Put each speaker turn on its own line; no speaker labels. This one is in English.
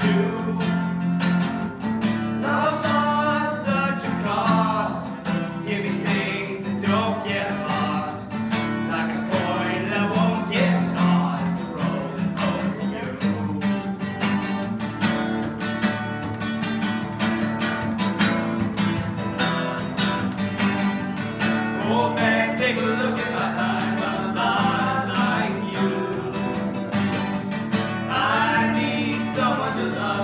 Love not such a cost. Give me things that don't get lost, like a coin that won't get tossed, rolling home to you. Oh man, take a look at my life. I'm alive like you. I need someone to love.